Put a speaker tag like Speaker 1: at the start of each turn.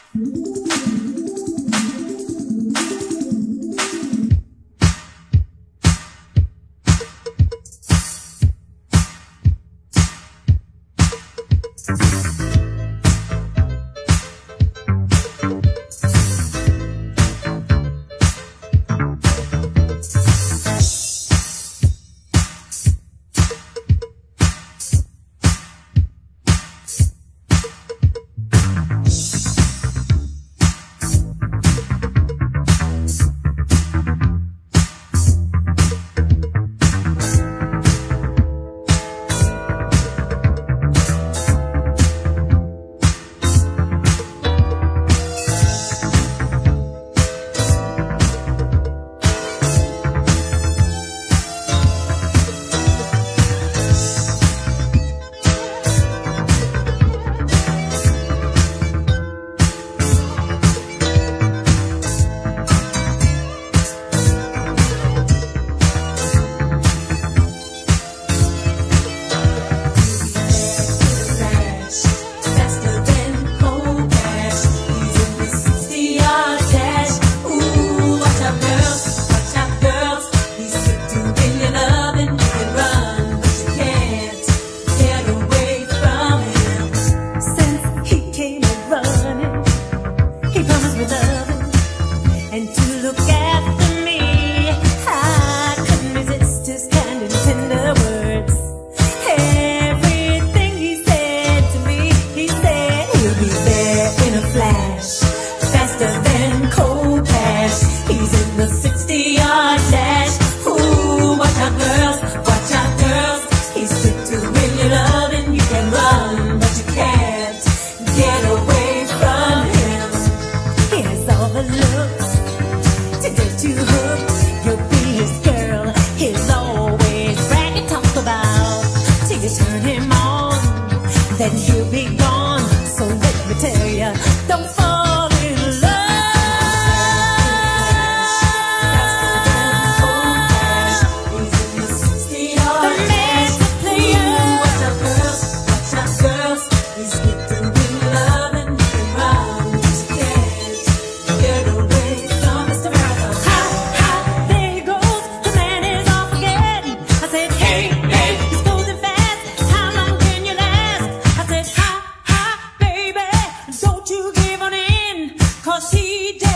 Speaker 1: Then he'll be gone. So let me tell ya, don't fall in love. The man's a player. Watch out, girls. He's getting real love and you can run, but you can't get away from Mr. Miracle. Ha, ha, there he goes. The man is off again. I said, hey, he's going fast. How long can you last? I said, ha, ha, baby, don't you give on in, 'cause he